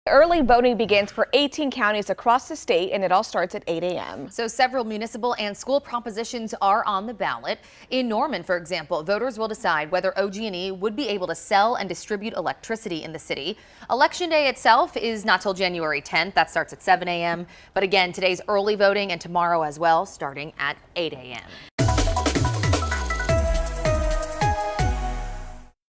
Early voting begins for 18 counties across the state, and it all starts at 8 a.m. So several municipal and school propositions are on the ballot. In Norman, for example, voters will decide whether OG&E would be able to sell and distribute electricity in the city. Election day itself is not till January 10th. That starts at 7 a.m. But again, today's early voting and tomorrow as well, starting at 8 a.m.